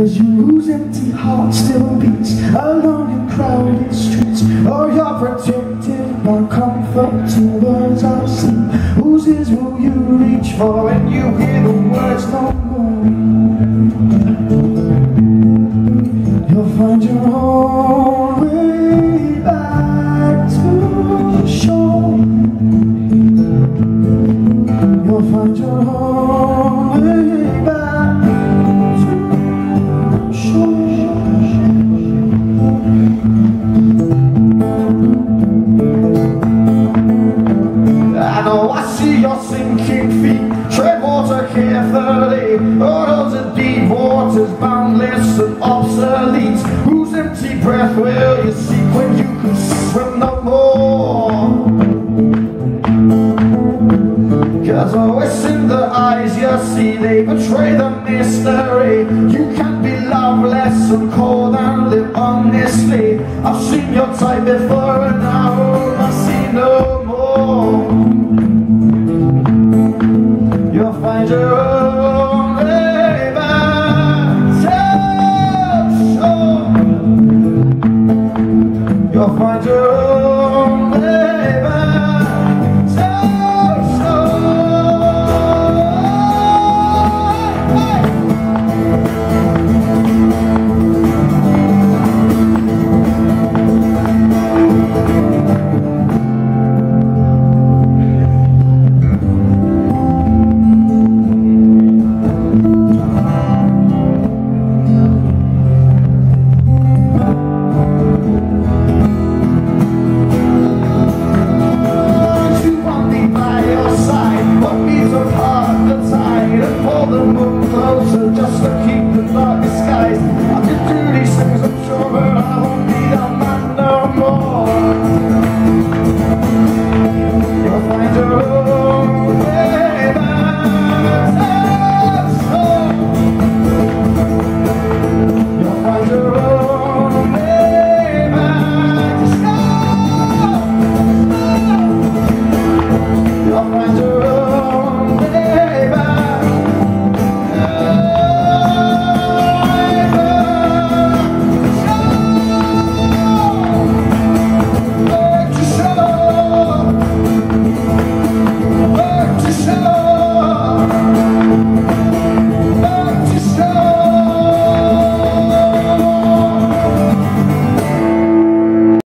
'Cause whose empty heart still beats along in crowded streets. Oh, you're protected by comfort to words of sleep. Whose ears will you reach for when you hear the words no more? You'll find your own way back to the shore. You'll find your own way back to the shore. I know I see your sinking feet, tread water carefully. Oh, those are deep waters, boundless and obsolete. Whose empty breath will you seek when you can swim no more? 'Cause always in the eyes you see, they betray the mystery. You can be loveless and cold and live honestly. I've seen your type before and now I see no more. You'll find your